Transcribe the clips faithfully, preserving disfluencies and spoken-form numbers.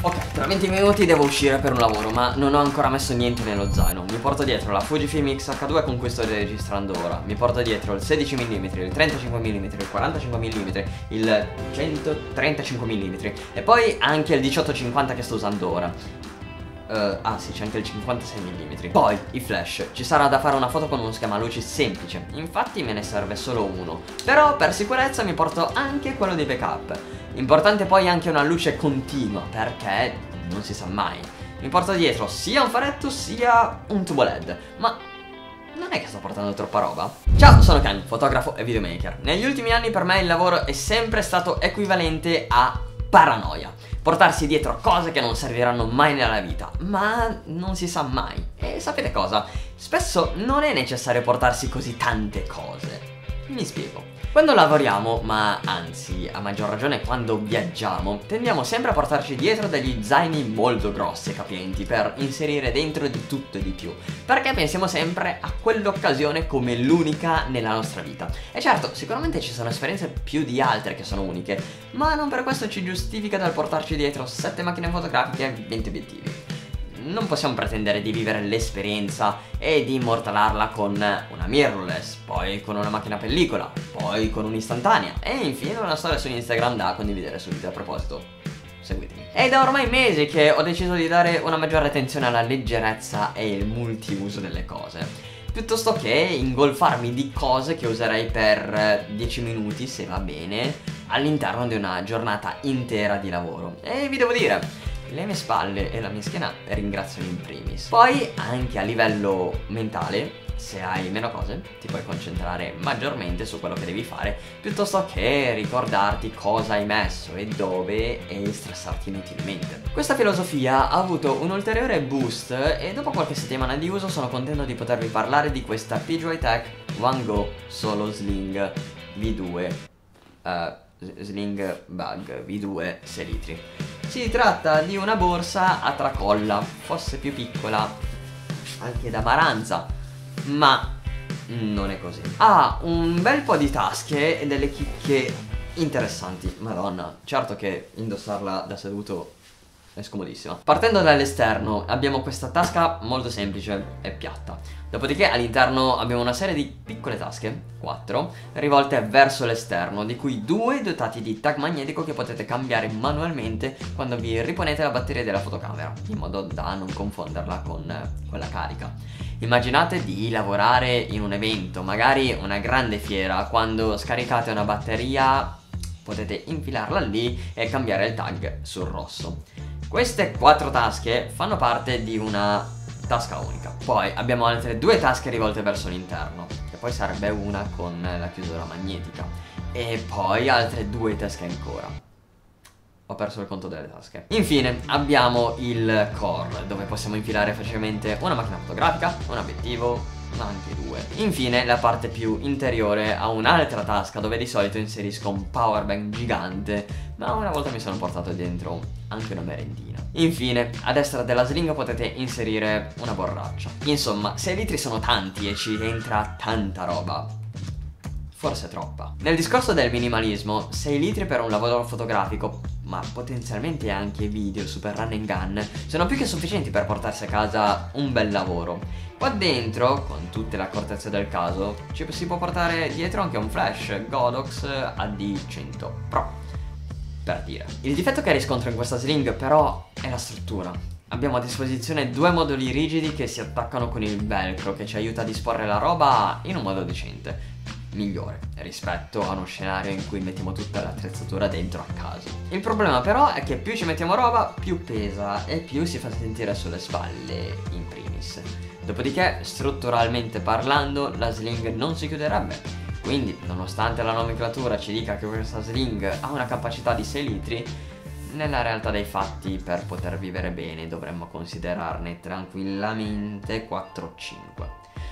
Ok, tra venti minuti devo uscire per un lavoro, ma non ho ancora messo niente nello zaino. Mi porto dietro la Fujifilm X H due con cui sto registrando ora. Mi porto dietro il sedici millimetri, il trentacinque millimetri, il quarantacinque millimetri, il centotrentacinque millimetri e poi anche il diciotto cinquanta che sto usando ora. Uh, ah sì, c'è anche il cinquantasei millimetri. Poi i flash. Ci sarà da fare una foto con uno schema luci semplice. Infatti me ne serve solo uno. Però per sicurezza mi porto anche quello di backup. Importante poi anche una luce continua, perché non si sa mai. Mi porto dietro sia un faretto sia un tubo L E D. Ma non è che sto portando troppa roba? Ciao, sono Ken, fotografo e videomaker. Negli ultimi anni per me il lavoro è sempre stato equivalente a paranoia. Portarsi dietro cose che non serviranno mai nella vita, ma non si sa mai. E sapete cosa? Spesso non è necessario portarsi così tante cose. Mi spiego. Quando lavoriamo, ma anzi a maggior ragione quando viaggiamo, tendiamo sempre a portarci dietro degli zaini molto grossi e capienti per inserire dentro di tutto e di più, perché pensiamo sempre a quell'occasione come l'unica nella nostra vita. E certo, sicuramente ci sono esperienze più di altre che sono uniche, ma non per questo ci giustifica dal portarci dietro sette macchine fotografiche e venti obiettivi. Non possiamo pretendere di vivere l'esperienza e di immortalarla con una mirrorless, poi con una macchina pellicola, poi con un'istantanea e infine una storia su Instagram da condividere subito. A proposito, seguitemi. È da ormai mesi che ho deciso di dare una maggiore attenzione alla leggerezza e il multiuso delle cose, piuttosto che ingolfarmi di cose che userei per dieci minuti, se va bene, all'interno di una giornata intera di lavoro. E vi devo dire, le mie spalle e la mia schiena ringraziano in primis. Poi anche a livello mentale, se hai meno cose ti puoi concentrare maggiormente su quello che devi fare, piuttosto che ricordarti cosa hai messo e dove e stressarti inutilmente. Questa filosofia ha avuto un ulteriore boost e dopo qualche settimana di uso sono contento di potervi parlare di questa PJTech One Go Solo Sling V due uh, Sling Bag V due sei litri. Si tratta di una borsa a tracolla, forse più piccola anche da Maranza, ma non è così. Ha un bel po' di tasche e delle chicche interessanti. Madonna, certo che indossarla da seduto è scomodissima. Partendo dall'esterno abbiamo questa tasca molto semplice e piatta. Dopodiché all'interno abbiamo una serie di piccole tasche, quattro, rivolte verso l'esterno, di cui due dotati di tag magnetico che potete cambiare manualmente quando vi riponete la batteria della fotocamera, in modo da non confonderla con quella carica. Immaginate di lavorare in un evento, magari una grande fiera, quando scaricate una batteria potete infilarla lì e cambiare il tag sul rosso. Queste quattro tasche fanno parte di una tasca unica. Poi abbiamo altre due tasche rivolte verso l'interno, e poi sarebbe una con la chiusura magnetica, e poi altre due tasche ancora. Ho perso il conto delle tasche. Infine abbiamo il core, dove possiamo infilare facilmente una macchina fotografica, un obiettivo, ma anche due. Infine la parte più interiore ha un'altra tasca dove di solito inserisco un power bank gigante, ma una volta mi sono portato dentro anche una merendina. Infine a destra della sling potete inserire una borraccia. Insomma, sei litri sono tanti e ci entra tanta roba, forse troppa. Nel discorso del minimalismo, sei litri per un lavoro fotografico, ma potenzialmente anche video, super run and gun, sono più che sufficienti per portarsi a casa un bel lavoro. Qua dentro, con tutte le accortezze del caso, ci si può portare dietro anche un flash Godox A D cento Pro, per dire. Il difetto che riscontro in questa sling però è la struttura. Abbiamo a disposizione due moduli rigidi che si attaccano con il velcro, che ci aiuta a disporre la roba in un modo decente, migliore rispetto a uno scenario in cui mettiamo tutta l'attrezzatura dentro a caso. Il problema però è che più ci mettiamo roba, più pesa e più si fa sentire sulle spalle in primis. Dopodiché, strutturalmente parlando, la sling non si chiuderebbe. Quindi, nonostante la nomenclatura ci dica che questa sling ha una capacità di sei litri, nella realtà dei fatti, per poter vivere bene, dovremmo considerarne tranquillamente quattro o cinque.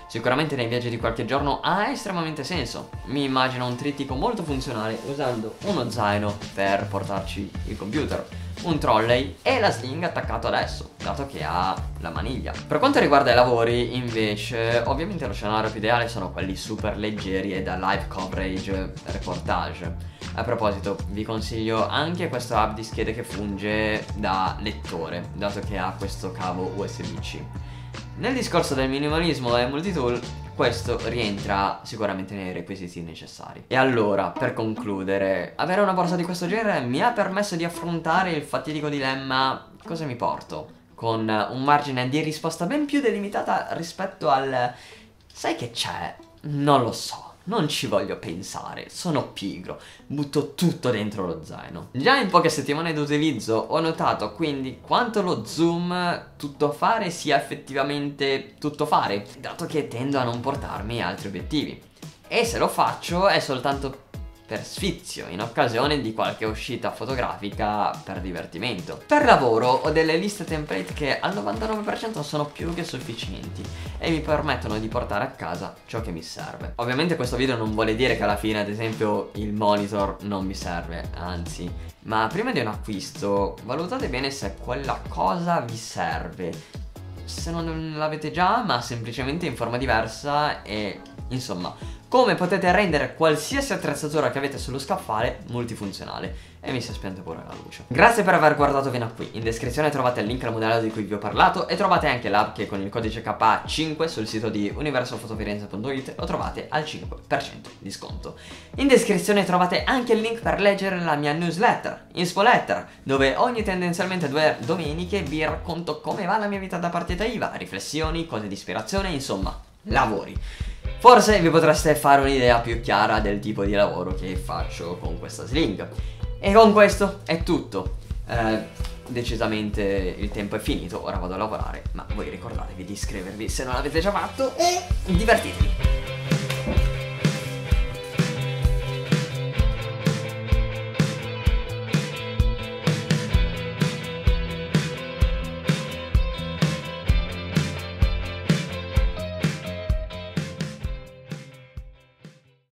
Sicuramente nei viaggi di qualche giorno ha estremamente senso. Mi immagino un trittico molto funzionale usando uno zaino per portarci il computer, un trolley e la sling attaccato adesso, dato che ha la maniglia. Per quanto riguarda i lavori, invece, ovviamente lo scenario più ideale sono quelli super leggeri e da live coverage reportage. A proposito, vi consiglio anche questo hub di schede che funge da lettore, dato che ha questo cavo U S B C. Nel discorso del minimalismo e multitool, questo rientra sicuramente nei requisiti necessari. E allora, per concludere, avere una borsa di questo genere mi ha permesso di affrontare il fatidico dilemma: cosa mi porto? Con un margine di risposta ben più delimitata rispetto al sai che c'è? Non lo so. Non ci voglio pensare, sono pigro, butto tutto dentro lo zaino. Già in poche settimane di utilizzo ho notato quindi quanto lo zoom tutto fare sia effettivamente tutto fare, dato che tendo a non portarmi altri obiettivi. E se lo faccio è soltanto per sfizio, in occasione di qualche uscita fotografica per divertimento. Per lavoro ho delle liste template che al novantanove per cento sono più che sufficienti e mi permettono di portare a casa ciò che mi serve. Ovviamente questo video non vuole dire che alla fine, ad esempio, il monitor non mi serve, anzi, ma prima di un acquisto valutate bene se quella cosa vi serve, se non l'avete già, ma semplicemente in forma diversa, e insomma come potete rendere qualsiasi attrezzatura che avete sullo scaffale multifunzionale. E mi si è spenta pure la luce. Grazie per aver guardato fino a qui. In descrizione trovate il link al modello di cui vi ho parlato e trovate anche l'app che con il codice K A cinque sul sito di universofotofirenze punto it lo trovate al cinque per cento di sconto. In descrizione trovate anche il link per leggere la mia newsletter, Inspoletter, dove ogni tendenzialmente due domeniche vi racconto come va la mia vita da partita I V A, riflessioni, cose di ispirazione, insomma, lavori. Forse vi potreste fare un'idea più chiara del tipo di lavoro che faccio con questa sling. E con questo è tutto. Eh, decisamente il tempo è finito, ora vado a lavorare, ma voi ricordatevi di iscrivervi se non l'avete già fatto e divertitevi.